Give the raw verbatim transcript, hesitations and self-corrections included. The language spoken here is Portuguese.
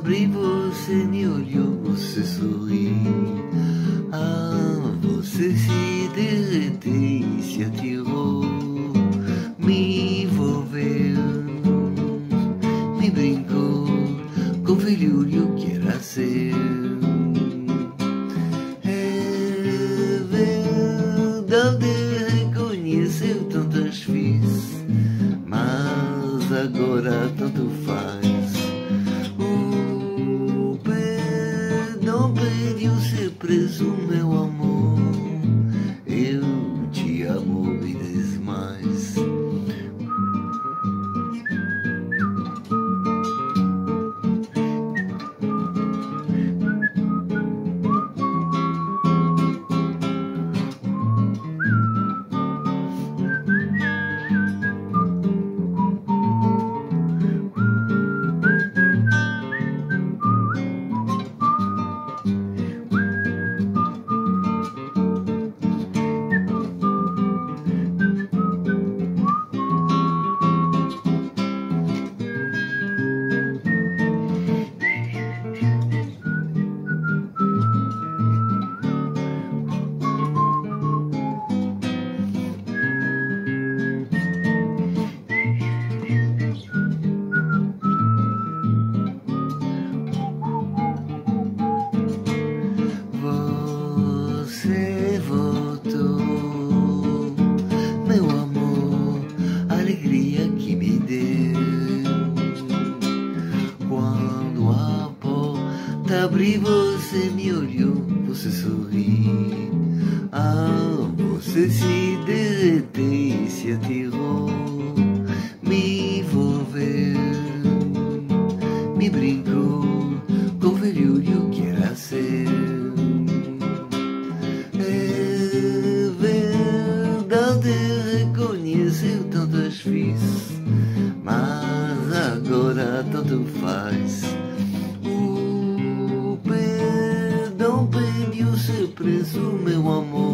abri, você me olhou, você sorriu. Ah, você se derreteu e se atirou, me envolveu, me brincou com filho que era seu. É verdade, reconheceu tantas fiz, mas agora tanto faz. O perdão pediu ser preso, meu amor. Eu te amo e desmais. Você voltou, meu amor, a alegria que me deu. Quando a porta abri, você me olhou, você sorriu. Ah, você se derreteu e se atirou, me envolveu, me brincou com o filho que era seu. Reconheceu tantas fiz, mas agora tanto faz. O perdão pediu ser preso, meu amor.